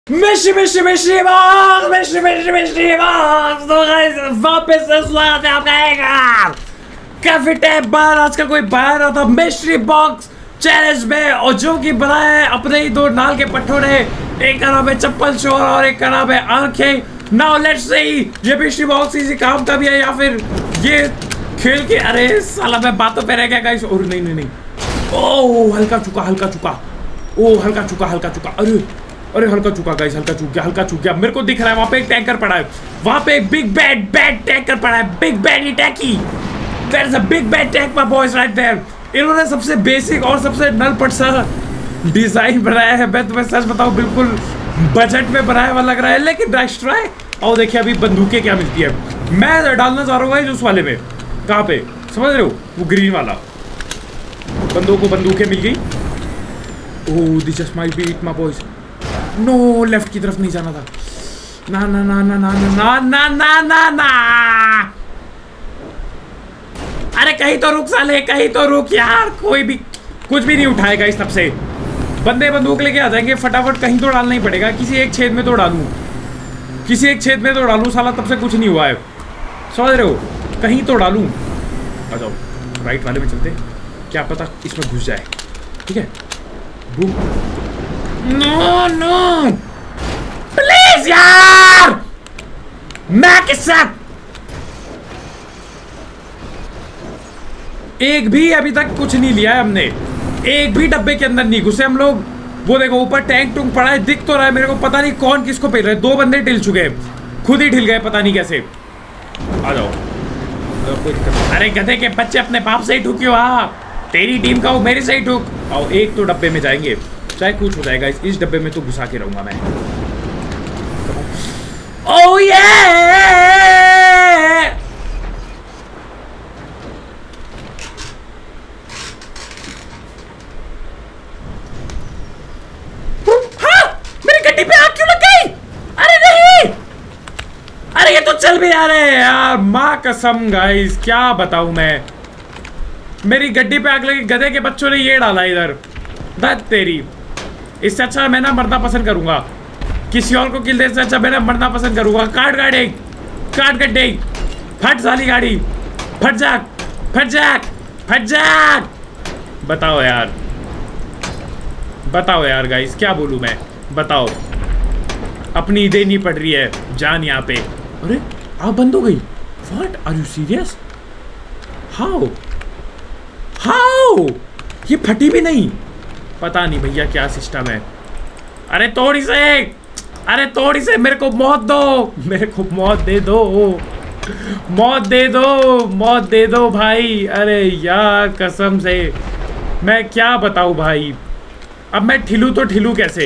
मिश्री मिश्री मिश्री बॉक्स मिश्री मिश्री मिश्री बॉक्स। तो गाइस वापस से स्वागत है आपका एक काफी टाइम बाद आज का कोई बाहर रहा था मिश्री बॉक्स चैलेंज में, और जो कि बनाया है अपने ही दो नाल के पट्टों ने। एक का नाम है चप्पल चोर और एक का नाम है आंखें। नाउ लेट्स सी ये मिश्री बॉक्स इसी काम का भी है या फिर ये खेल के। अरे साला मैं बातों पे रह गया गाइस। और नहीं नहीं नहीं, ओह हल्का चुका हल्का चुका, ओह हल्का चुका हल्का चुका। अरे अरे हल्का चुका गाइस, हल्का चुक गया हल्का चुक गया। मेरे को दिख रहा है वहां पे एक टैंकर पड़ा है, वहां पे एक बिग बैड टैंकर पड़ा है। बिग बैड टैंकी, there is a big bad tank my boys right there. इन्होंने सबसे बेसिक और सबसे नलपट सा डिजाइन बनाया है। मैं तुम्हें सच बताऊं बिल्कुल बजट में बनाया हुआ लग रहा है, लेकिन नाइस ट्राई। और देखिए अभी बंदूकें क्या मिलती है। मैं डालना चाह रहा हूँ उस वाले में, कहाँ पे समझ रहे हो, वो ग्रीन वाला। बंदूकें मिल गई। Oh this just might be it my boys. No left की तरफ नहीं जाना था। ना ना ना ना ना ना ना ना ना ना। अरे कहीं तो रुक साले, कहीं तो रुक यार। कोई भी कुछ भी नहीं उठाएगा इस तब से। बंदे बंदूक लेके आ जाएंगे फटाफट। कहीं तो डालना ही पड़ेगा, किसी एक छेद में तो डालूं, किसी एक छेद में तो डालूं। साला तब से कुछ नहीं हुआ है, समझ रहे हो, कहीं तो डालूं। आ जाओ राइट वाले में चलते, क्या पता इसमें घुस जाए। ठीक है बूम। नो नो प्लीज यार, मैं के साथ एक भी अभी तक कुछ नहीं लिया है हमने। एक भी डब्बे के अंदर नहीं घुसे हम लोग। वो देखो ऊपर टैंक टूंक पड़ा है, दिख तो रहा है मेरे को। पता नहीं कौन किसको पेल रहा है। दो बंदे ढिल चुके हैं, खुद ही ढिल गए पता नहीं कैसे। आ जाओ कोई दिक्कत। अरे गधे के बच्चे अपने बाप से ही ठुकी हो। तेरी टीम का वो मेरे से ही ठुक। और एक तो डब्बे में जाएंगे, चाहे कुछ हो जाएगा। इस डब्बे में तो घुसा के रहूंगा मैं। ओह ये मेरी गड्डी पे आग क्यों लग गई? अरे नहीं, अरे ये तो चल भी आ रहे हैं यार। माँ कसम गाइस क्या बताऊं मैं, मेरी गड्डी पे आग लगी। गधे के बच्चों ने ये डाला इधर। दत तेरी, इससे अच्छा मैं ना मरना पसंद करूंगा। किसी और को किल देने से अच्छा मैं ना मरना पसंद करूंगा। काट गाड़ी, काट गड्ढे, फट साली गाड़ी, फट जाक फट जाक फट जाक। बताओ यार, बताओ यार गाइस क्या बोलूं मैं, बताओ। अपनी देनी पड़ रही है जान यहाँ पे। अरे आप बंद हो गई। What are you serious? How how ये फटी भी नहीं? पता नहीं भैया क्या सिस्टम है। अरे थोड़ी से, अरे थोड़ी से मेरे को मौत दो, मेरे को मौत दे दो, मौत दे दो, मौत दे दो भाई। अरे यार कसम से मैं क्या बताऊं भाई। अब मैं ठिलू तो ठिलू कैसे?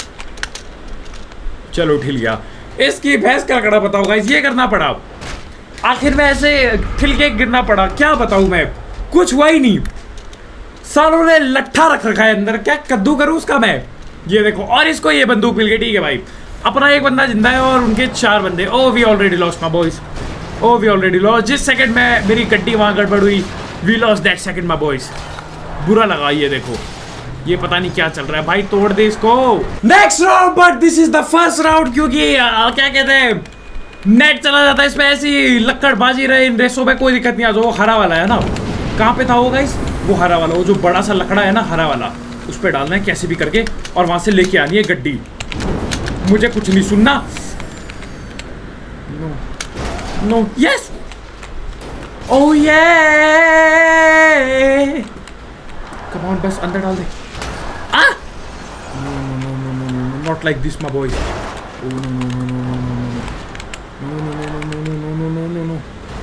चलो ठिल गया। इसकी भैंस का कड़ा बताओ गाइस, ये करना पड़ा। आखिर में ऐसे ठिल के गिरना पड़ा, क्या बताऊं मैं। कुछ हुआ ही नहीं, सालों ने लट्ठा रख रखा है अंदर। क्या कद्दू करूं उसका मैं। ये देखो, और इसको ये बंदूक मिल गई। ठीक है भाई, अपना एक बंदा जिंदा है और उनके 4 बंदे। Oh we already lost my boys, oh we already lost. जिस सेकंड में मेरी गड्डी वहां गड़बड़ हुई, we lost that second my boys. बुरा लगा। ये देखो, ये पता नहीं क्या चल रहा है भाई। तोड़ दे इसको। Next round, but this is the first round, क्योंकि क्या कहते हैं नेट चला जाता है इसमें। ऐसी लक्कड़बाजी रहे इन रेसों में, कोई दिक्कत नहीं। आ जाओ, हरा वाला है ना, कहाँ पे था वो गाइस? वो हरा वाला, वो जो बड़ा सा लकड़ा है ना हरा वाला, उस पर डालना है कैसे भी करके, और वहां से लेके आनी है गड्डी। मुझे कुछ नहीं सुनना। नो नो यस, ओह ये कम ऑन, बस अंदर डाल दे। Ah no no no no no no, not like this my boys. Oh no no no no no no no no no no no no no no no.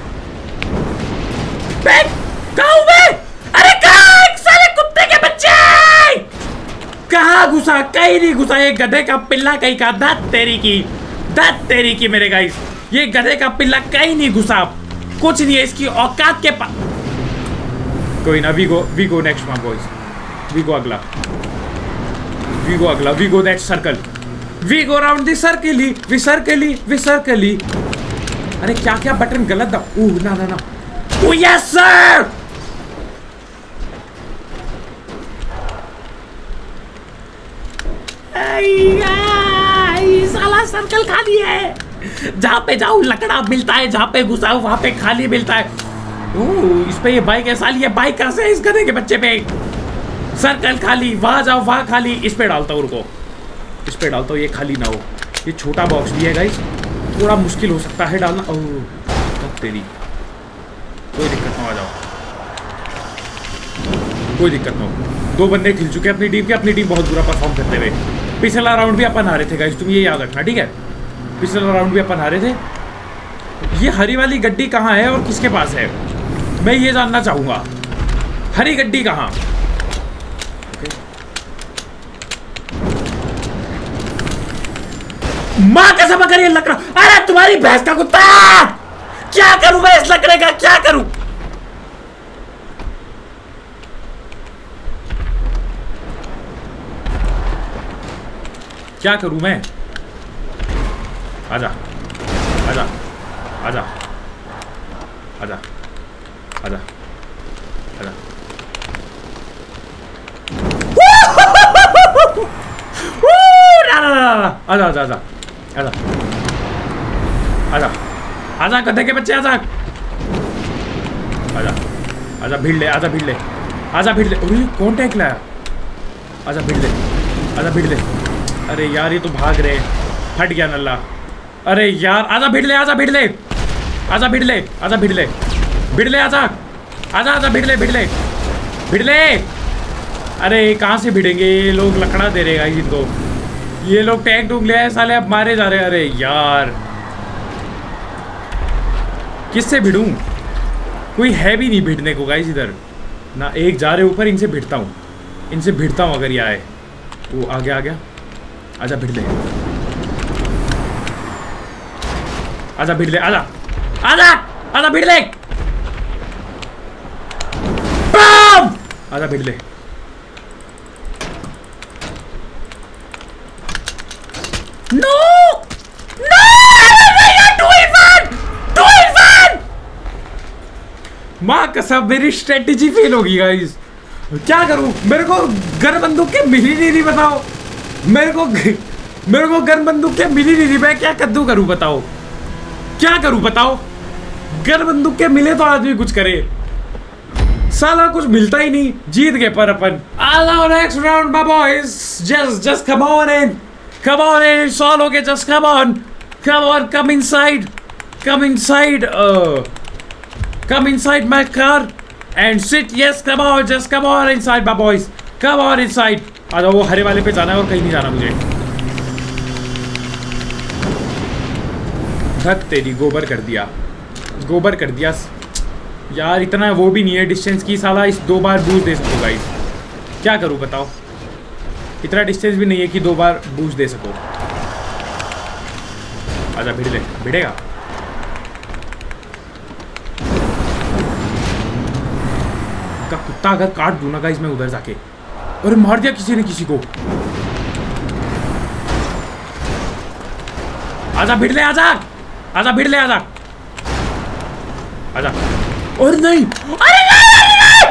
Back कहाँ हुए? अरे कहाँ साले कुत्ते के बच्चे, कहाँ घुसा? कहीं नहीं घुसा। ये गधे का पिल्ला कहीं का, दांत तेरी की, दांत तेरी की मेरे गाइस। ये गधे का पिल्ला कहीं नहीं घुसा, कुछ नहीं है इसकी औकात के पास। कोई ना, we go next one boys, we go अगला, वी गो अगला, we go that circle, we go round the circly, we circly, we circly. अरे क्या क्या बटन गलत दबा। ओह ना ना ना, ओह यस सर। आई आई सर्कल खाली है, जहाँ पे जाओ लकड़ा मिलता है, जहाँ पे घुसाओ वहाँ पे खाली मिलता है। ओह, इस पे ये बाइक है साली, ये बाइक कहाँ से इस गधे के बच्चे पे? सर्कल खाली, वहाँ जाओ वहाँ खाली। इस पे डालता हूँ, रुको इस पे डालता हूँ, ये खाली ना हो। ये छोटा बॉक्स भी है गाइस, थोड़ा मुश्किल हो सकता है डालना। ओह तेरी, कोई दिक्कत ना, आ जाओ, कोई दिक्कत ना हो। 2 बंदे खिल चुके हैं अपनी टीम के, अपनी टीम बहुत बुरा परफॉर्म करते हुए। पिछला राउंड भी अपन हारे थे गाइस, तुम ये याद रखना, ठीक है? पिछला राउंड भी अपन हारे थे। ये हरी वाली गड्डी कहाँ है और किसके पास है, मैं ये जानना चाहूंगा। हरी गड्डी कहाँ? माँ कसम अगर ये लकड़ा, अरे तुम्हारी भैंस का कुत्ता, क्या करूं मैं इस लकड़े का, क्या करूं? क्या करूं मैं? आजा आजा आजा आजा आजा आजा। आजा आजा आजा आजा आजा आजा गधे के बच्चे, आजा आजा आजा भीड़ ले, आजा भीड़ ले, आजा भीड़ ले। अरे कौन टैंक लाया? आजा भीड़ ले, आजा भीड़ ले। अरे यार ये तो भाग रहे, फट गया नल्ला। अरे यार आजा भीड़ ले, आजा भीड़ ले, आजा भीड़ ले, आजा भीड़ ले, भीड़ ले, आजा आजा आजा भीड़ ले, भीड़ ले, भीड़ ले। अरे कहाँ से भिड़ेंगे ये लोग, लकड़ा दे रहेगा इनको। ये लोग टैंक टूंक ले आए साले, अब मारे जा रहे हैं। अरे यार किससे भिड़ूं? कोई है भी नहीं भिड़ने को गाइस इधर ना। एक जा रहे ऊपर, इनसे भिड़ता हूँ, इनसे भिड़ता हूँ अगर ये आए। वो आ गया, आ गया। आजा भिड़ ले, आजा भिड़ ले, आजा आजा आजा भिड़ ले, बम! आजा भिड़ ले। नो नो, माँ कसम मेरी स्ट्रेटेजी फेल होगी गाइस। क्या करूं? मेरे को गन बंदूक के मिल ही नहीं रही, बताओ। मेरे को गन बंदूक के मिल ही नहीं रही, मैं क्या कद्दू करूं बताओ, क्या करूं बताओ? गन बंदूक के मिले तो आदमी कुछ करे, साला कुछ मिलता ही नहीं। जीत गए पर अपन। आ जाओ next round my boys, just come on in, come on in, it's all okay, just come on, come inside, come inside my car and sit, yes, come on, just come on inside my boys, come on inside। आ जाओ, वो हरे वाले पे जाना है और कहीं नहीं जाना मुझे। धक तेरी, गोबर कर दिया, गोबर कर दिया यार। इतना वो भी नहीं है डिस्टेंस की, साला इस 2 बार बूस्ट दे सको गाइस। क्या करूं बताओ? इतना डिस्टेंस भी नहीं है कि 2 बार बूस्ट दे सको। आजा भिड़ ले, भिड़ेगा। का कुत्ता अगर काट दूं ना गाइस मैं उधर जाके, अरे मार दिया किसी ने किसी को। आजा भिड़ ले, आजा आजा भिड़ ले, आजा आजा। और नहीं, अरे नहीं,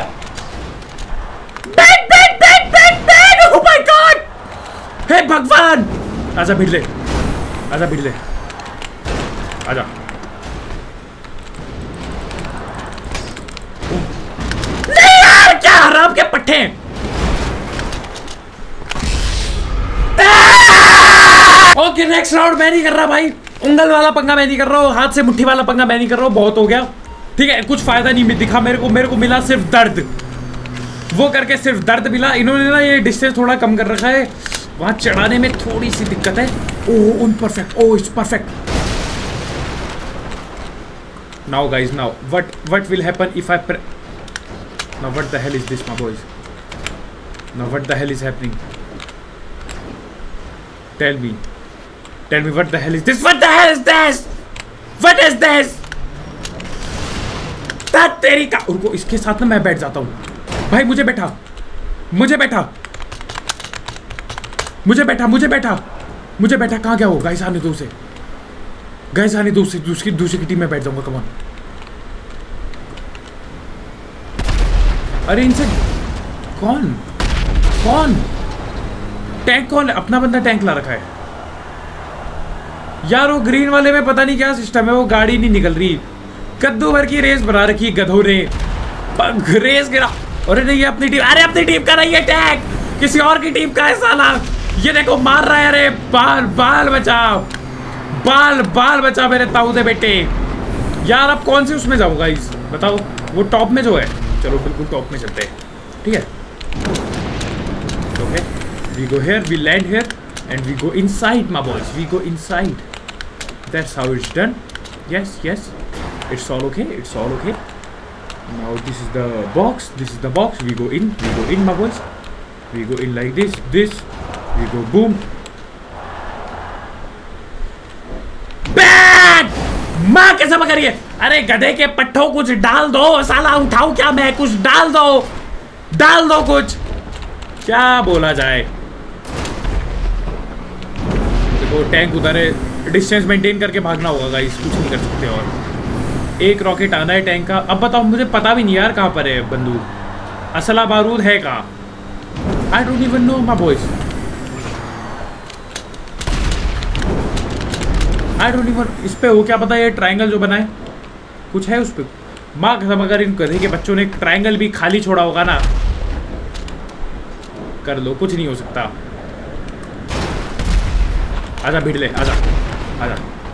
back back back back back, oh my god, हे भगवान। आजा भिड़ ले, आजा भिड़ ले, आजा। नहीं यार, क्या हराम के पट्टे। ओके नेक्स्ट राउंड मैं नहीं कर रहा भाई, उंगल वाला पंगा मैं नहीं कर रहा हूँ, हाथ से मुट्ठी वाला पंगा मैं नहीं कर रहा हूँ, बहुत हो गया। ठीक है, कुछ फायदा नहीं दिखा मेरे को मिला सिर्फ दर्द। वो करके सिर्फ दर्द मिला। इन्होंने ना ये डिस्टेंस थोड़ा कम कर रखा है, वहां चढ़ाने में थोड़ी सी दिक्कत है। ओह उन perfect, oh it's perfect. Now guys, now what will happen if I now what the hell is this my boys, now what the hell is happening, tell me what the hell is this, what the hell is this, what is this. तेरी का, रुको इसके साथ ना मैं बैठ जाता हूं भाई। मुझे बैठा कहाँ गया वो? गाइस आने दो उसे, गाइस आने दो उसे, दूसरी की टीम में बैठ जाऊंगा। कमान, अरे इनसे कौन टैंक, कौन अपना बंदा टैंक ला रखा है। यार वो ग्रीन वाले में पता नहीं क्या सिस्टम है, वो गाड़ी नहीं निकल रही। कद्दू भर की रेस बना रखी गधों ने, रेस गिरा। अरे नहीं, अपनी टीम, अरे अपनी टीम का नहीं है टैग, किसी और की टीम का है साला। ये देखो मार रहा है। अरे बाल बाल बचाओ, बाल बाल बचा मेरे ताऊदे बेटे। यार अब कौन से उसमें जाऊँ गाइस बताओ? वो टॉप में जो है, चलो बिल्कुल टॉप में चलते हैं, ठीक है। Okay, we go here, we land here and we go inside my boys, we go inside. That's how it's done. Yes yes, it's all okay, it's all okay. Now this is the box, this is the box. We go in my boys. We go in like this, we go boom. Bang! माँ कैसा करिए? अरे गधे के पट्टों कुछ डाल दो साला, उठाऊं क्या मैं? कुछ डाल दो कुछ। क्या बोला जाए? देखो टैंक उधर है, डिस्टेंस मेंटेन करके भागना होगा गाइस, कुछ नहीं कर सकते। और एक रॉकेट आना है टैंक का। अब बताओ, मुझे पता भी नहीं यार कहाँ पर है बंदूक, असला बारूद है कहाँ? I don't even know my boys, I don't even. इस पे हो क्या पता, ये ट्रायंगल जो बना है कुछ है उस पे। माँ कसम, अगर इन गधे के बच्चों ने ट्रायंगल भी खाली छोड़ा होगा ना, कर लो, कुछ नहीं हो सकता। आजा भिड़ ले, आजा आजा।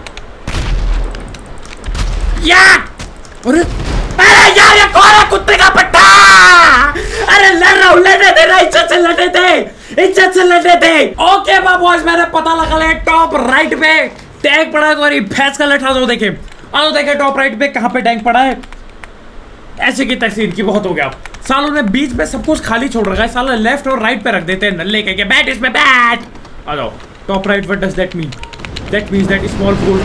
यार अरे यार, ये कौन है? कुत्ते का पट्टा। अरे लड़ रहा हूँ, लड़ने दे ना, इज्जत से लड़ने दे, इज्जत से लड़ने दे। ओके बॉयज, मैंने पता लगा लिया टॉप राइट पे टैंक पड़ा है। तुम्हारी भैंस का लठा दो, देखे आओ, देखे टॉप राइट पे कहाँ पे टैंक पड़ा है। ऐसे की तैसी इनकी बहुत हो गया। सालों ने बीच में सब कुछ खाली छोड़ रखा है, साला लेफ्ट और राइट पे रख देते हैं नल्ले के बैट इसमें बैट। आ जाओ top right, what does that mean? That means that small goal.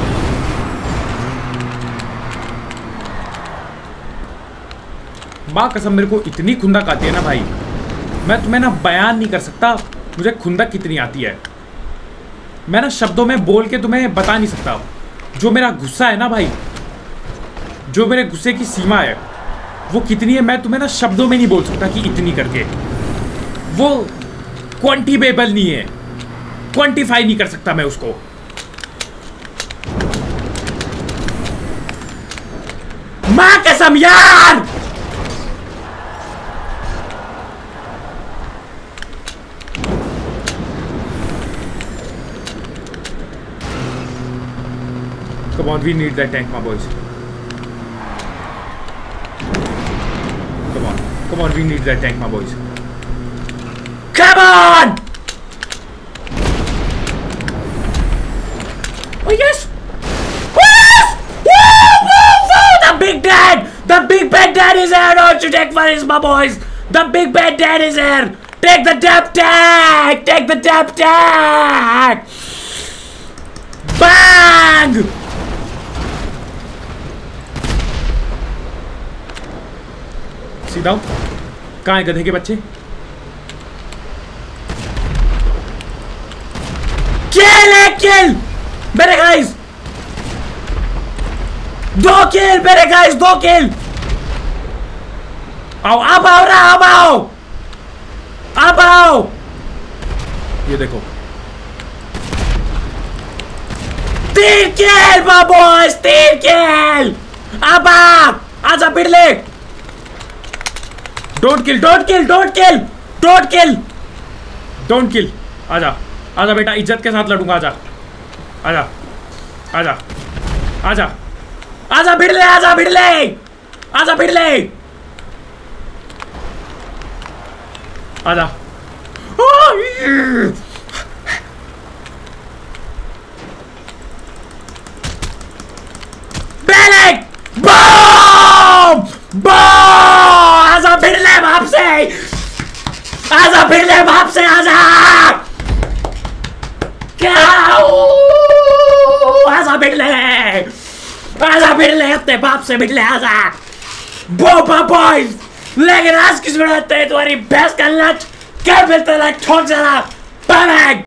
माँ कसम, मेरे को इतनी खुंदक आती है ना भाई, मैं तुम्हें ना बयान नहीं कर सकता मुझे खुंदक कितनी आती है। मैं ना शब्दों में बोल के तुम्हें बता नहीं सकता। जो मेरा गुस्सा है ना भाई, जो मेरे गुस्से की सीमा है वो कितनी है, मैं तुम्हें ना शब्दों में नहीं बोल सकता कि इतनी करके। वो क्वांटिफाइबल नहीं है, क्वांटिफाई नहीं कर सकता मैं उसको। माँ कसम यार, come on, we need that tank, my boys. Come on, we need that tank, my boys. Come on! Oh yes! Yes! Woo! The big bad dad is here! Don't you take for this, my boys! The big bad dad is here! Take the dab tag! Take the dab tag! Bang! सीधा कहाँ है गधे के बच्चे? किल मेरे guys, 2 किल मेरे guys, 2 किल। आओ अब आओ रहा, अब आओ। ये देखो 3 किल बॉयज, 3 किल। अब आजा फिर ले। Don't kill. आजा बेटा, इज्जत के साथ लड़ूंगा। आजा भिड़ ले। आजा। बैलेक बम आजा भिड़ ले बाप से, आजा क्या? आजा भिड़ ले अपने बाप से, भिड़ ले आजा। बोपा बॉयज, लेकिन आज किस बनाते हैं तुम्हारी भैंस का लच? क्या मिलता है? ठोक जरा।